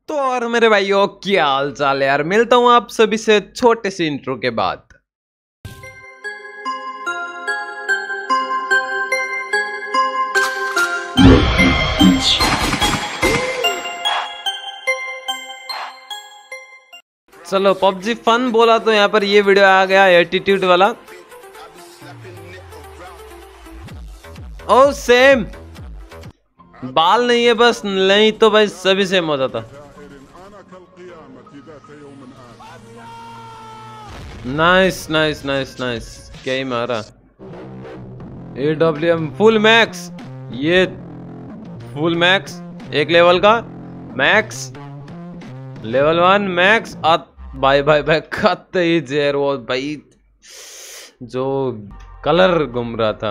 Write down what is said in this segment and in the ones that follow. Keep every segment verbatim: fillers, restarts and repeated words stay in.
तो और मेरे भाइयों क्या हाल चाल है यार। मिलता हूँ आप सभी से छोटे से इंट्रो के बाद। चलो पबजी फन बोला तो यहाँ पर ये वीडियो आ गया एटीट्यूड वाला। ओ सेम बाल नहीं है बस, नहीं तो भाई सभी सेम हो जाता। नाइस नाइस नाइस नाइस, क्या ही मारा। A W M full max, ये फुल मैक्स एक लेवल का max, level one max. Bye bye bye खत ही जेर वो भाई जो कलर घूम रहा था।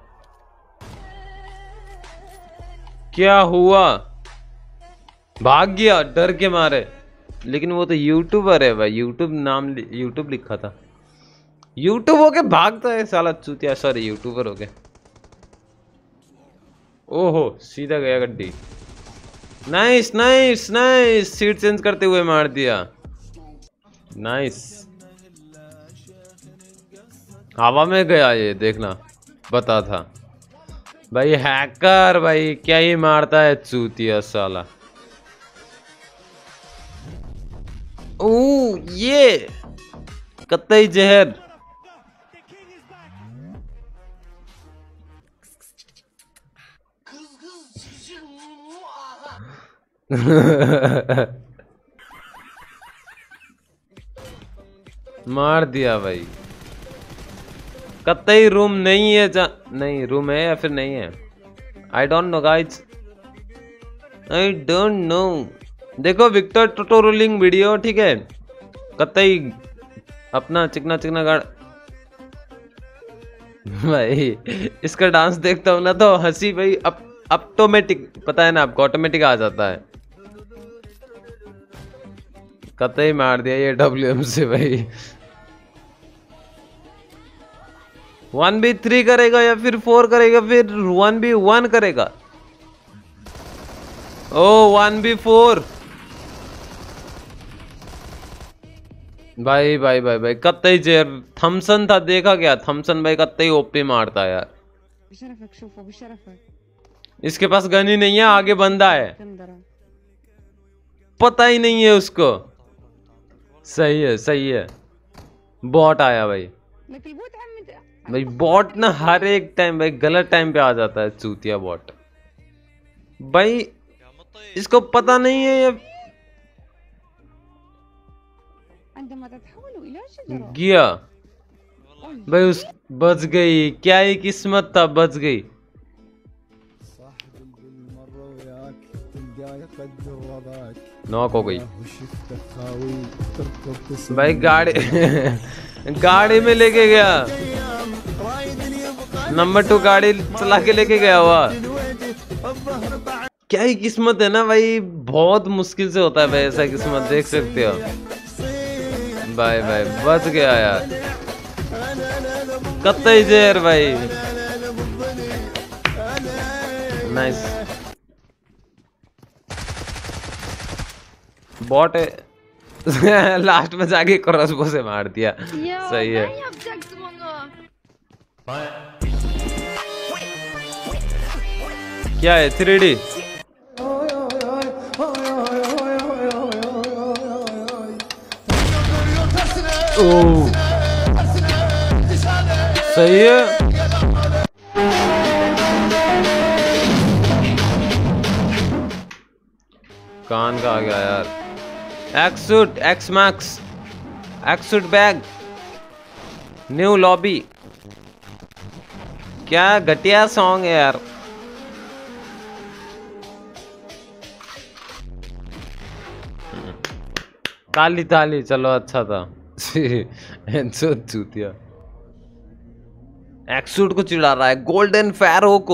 क्या हुआ? भाग गया डर के मारे। लेकिन वो तो यूट्यूबर है भाई, यूट्यूब नाम यूट्यूब लिखा था। यूट्यूब हो के भागता है साला चूतिया। सॉरी यूट्यूबर हो गया। ओहो सीधा गया गड्डी। Nice nice nice, seat change करते हुए मार दिया। नाइस, हवा में गया ये देखना पता था भाई। हैकर भाई क्या ही मारता है चूतिया साला। ओ ये कतई जहर। मार दिया भाई। कतई रूम नहीं है जा, नहीं रूम है या फिर नहीं है, I don't know guys, I don't know. देखो विक्टर ट्यूटोरियलिंग वीडियो, ठीक है। कतई अपना चिकना चिकना गाड़ भाई इसका डांस देखता हूँ ना तो हंसी भाई अप ऑटोमेटिक, पता है ना आपको, ऑटोमेटिक आ जाता है। कतई मार दिया ये डब्ल्यू एम से भाई। वन बी थ्री करेगा या फिर फोर करेगा, फिर वन बी वन करेगा। ओ वन बी फोर भाई भाई भाई भाई कतई जेर। थम्सन था देखा क्या? थम्सन भाई कतई ओपी मारता है यार। इसके पास गन ही नहीं है, आगे बंदा है, पता ही नहीं है उसको। सही है सही है। बॉट आया भाई। भाई बॉट ना हर एक टाइम भाई गलत टाइम पे आ जाता है चूतिया बॉट भाई। इसको पता नहीं है ये गया भाई। उस बच गई, क्या ही किस्मत था, बच गई। नॉक हो गई भाई। गाड़ी गाड़ी में लेके गया, नंबर टू गाड़ी चला के लेके गया हुआ। क्या ही किस्मत है ना भाई, बहुत मुश्किल से होता है भाई ऐसा किस्मत, देख सकते हो भाई। भाई बच गया यार, कतई जेर भाई। नाइस बॉट है लास्ट में जाके क्रॉसबो से मार दिया। सही है। क्या है थ्री डी? ओह सही है। कान का आ गया यार। X suit, X max, X suit bag, new lobby. क्या घटिया सॉन्ग है यार। ताली ताली, चलो अच्छा था। चूतिया एक्सूट को चिढ़ा रहा है, गोल्डन फैरो को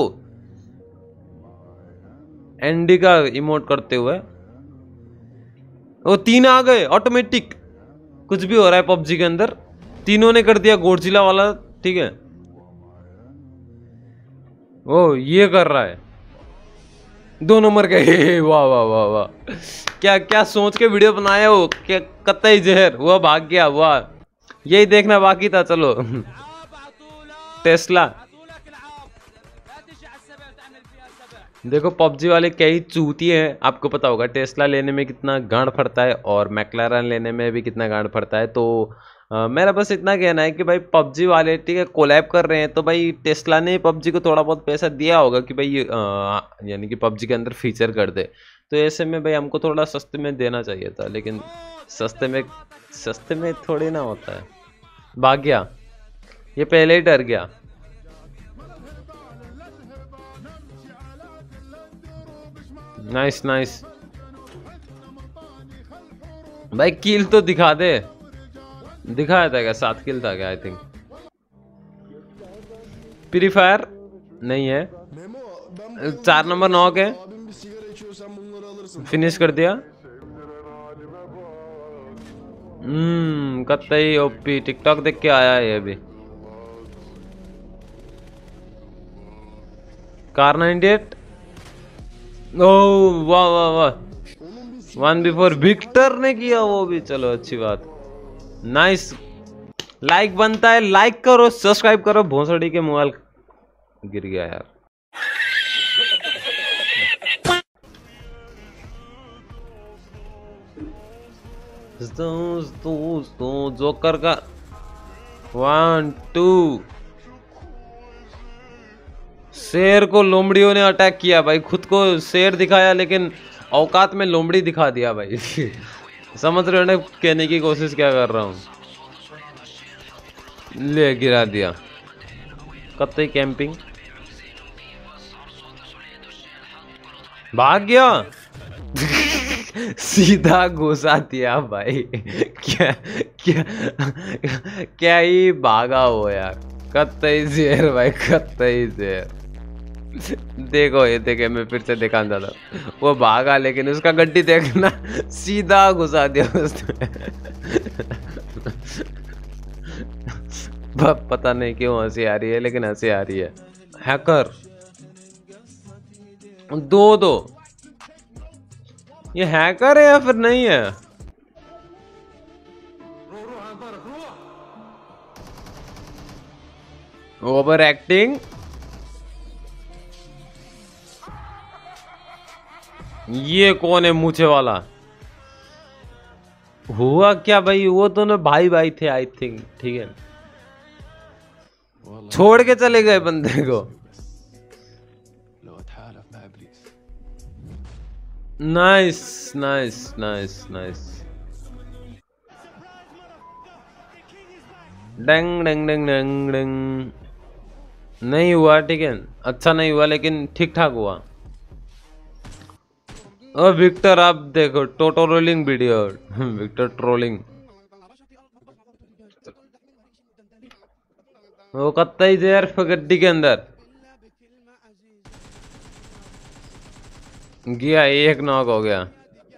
एंडी का इमोट करते हुए। वो तीन आ गए ऑटोमेटिक। कुछ भी हो रहा है पबजी के अंदर, तीनों ने कर दिया गोडजिला वाला, ठीक है। वो ये कर रहा है दो नंबर के। वाह वाह वाह वाह, क्या क्या सोच के वीडियो बनाया हो, क्या कतई जहर, वो भाग गया। वाह, यही देखना बाकी था। चलो टेस्ला देखो, पबजी वाले कई चूतिए हैं, आपको पता होगा टेस्ला लेने में कितना गांड फड़ता है और मैकलारन लेने में भी कितना गांड फड़ता है। तो आ, मेरा बस इतना कहना है कि भाई पबजी वाले ठीक है कोलैब कर रहे हैं, तो भाई टेस्ला ने पबजी को थोड़ा बहुत पैसा दिया होगा कि भाई आ, यानी कि पबजी के अंदर फीचर कर दे। तो ऐसे में भाई हमको थोड़ा सस्ते में देना चाहिए था, लेकिन सस्ते में सस्ते में थोड़ी ना होता है। भाग गया, ये पहले ही डर गया। नाइस नाइस भाई, किल तो दिखा दे। दिखाया था क्या? सात किल था क्या? आई थिंक फ्री फायर नहीं है। चार नंबर नॉक है, फिनिश कर दिया। हम्म कतई ओपी, टिकटॉक देख के आया है ये भी। कार नाइंटी एट, ओह वाह वाह वाह, वन बिफोर विक्टर ने किया वो भी। चलो अच्छी बात, नाइस। लाइक बनता है, लाइक करो, सब्सक्राइब करो। भोसड़ी के मोबाइल गिर गया यार। दोस्तों जोकर का वन टू, शेर को लोमड़ियों ने अटैक किया भाई। खुद को शेर दिखाया लेकिन औकात में लोमड़ी दिखा दिया भाई। समझ रहे हो ना कहने की कोशिश क्या कर रहा हूँ? ले गिरा दिया। कतई कैंपिंग, भाग गया। सीधा घुसा दिया भाई। क्या क्या क्या ही भागा हो यार। कतई शेर भाई, कतई शेर। देखो ये देखे, मैं फिर से दिखा था, वो भागा लेकिन उसका गड्डी देखना, सीधा घुसा दिया उसने। पता नहीं क्यों हंसी आ रही है, लेकिन हंसी आ रही है। हैकर दो दो, ये हैकर है या फिर नहीं है? Over acting. ये कौन है मूछे वाला? हुआ क्या भाई? वो दोनों भाई भाई थे आई थिंक, ठीक है। छोड़ के चले गए बंदे को। Nice nice nice nice. डंग डंग डंग डंग डंग। नहीं हुआ, ठीक है, अच्छा नहीं हुआ लेकिन ठीक ठाक हुआ। ओ विक्टर, आप देखो टोटो रोलिंग वीडियो। Victor trolling. वो कत्तई देर गड्डी के अंदर गया, एक नॉक हो गया।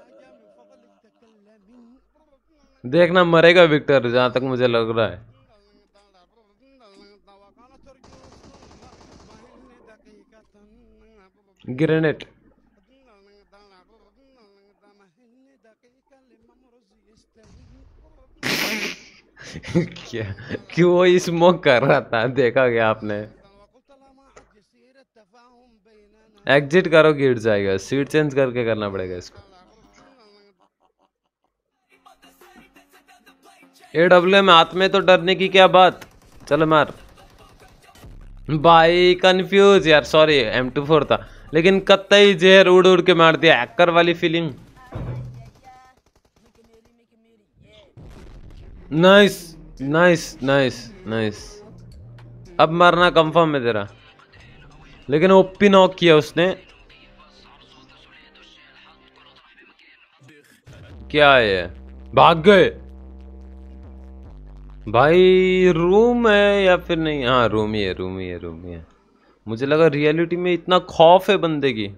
देखना मरेगा विक्टर, जहां तक मुझे लग रहा है। ग्रेनेड। क्या क्यों वो स्मोक कर रहा था? देखा गया आपने? एग्जिट करो, गिर जाएगा। सीट चेंज करके करना पड़ेगा इसको। ए डब्ल्यू में हाथ में तो डरने की क्या बात। चलो मार भाई। कंफ्यूज यार, सॉरी, एम टू फोर था लेकिन कतई जहर उड़ उड़ के मार दिया। हैकर वाली feeling. Nice nice nice nice. अब मरना कंफर्म है तेरा, लेकिन ओपी नॉक किया उसने। क्या है? भाग गए भाई। रूम है या फिर नहीं? हाँ रूम ही है, रूम ही है, रूम ही है। मुझे लगा रियलिटी में इतना खौफ है बंदे की।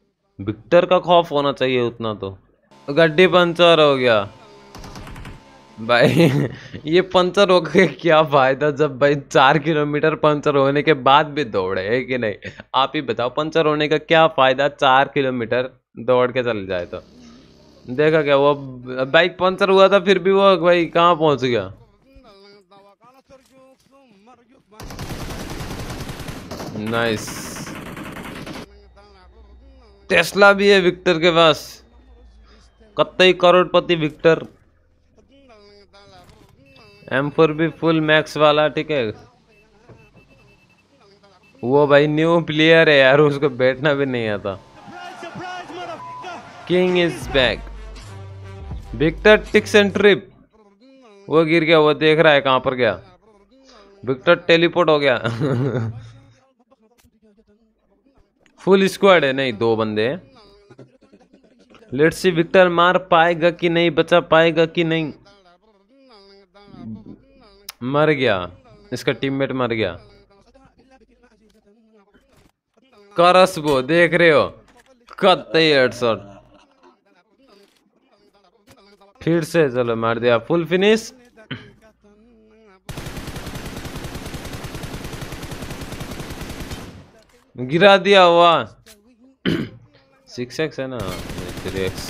विक्टर का खौफ होना चाहिए उतना तो। गड्डी पंचर हो गया। भाई ये पंचर हो गए क्या फायदा जब भाई चार किलोमीटर पंचर होने के बाद भी दौड़े है कि नहीं। आप ही बताओ पंचर होने का क्या फायदा, चार किलोमीटर दौड़ के चल जाए तो। देखा क्या वो बाइक पंचर हुआ था फिर भी वो भाई कहाँ पहुंच गया। नाइस। टेस्ला भी है विक्टर के पास, कत्तई करोड़पति विक्टर। एम फोर भी फुल मैक्स वाला, ठीक है। वो भाई न्यू प्लेयर है यार, उसको बैठना भी नहीं आता। King is back. Victor ticks and trip. वो गिर गया, वो देख रहा है कहां पर गया। विक्टर टेलीपोर्ट हो गया। फुल स्क्वाड है, नहीं दो बंदे हैं। लेट्स सी विक्टर मार पाएगा कि नहीं, बचा पाएगा कि नहीं। मर गया, इसका टीममेट मर गया। करस वो देख रहे हो, कत्तई हेडशॉट। फिर से चलो मार दिया, फुल फिनिश। गिरा दिया हुआ। सिक्स एक्स है ना, थ्री एक्स।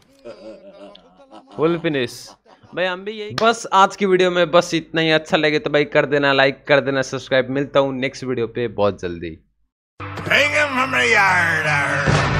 फुल फिनिश भाई। हम भी यही, बस आज की वीडियो में बस इतना ही। अच्छा लगे तो भाई कर देना लाइक, कर देना सब्सक्राइब। मिलता हूँ नेक्स्ट वीडियो पे बहुत जल्दी।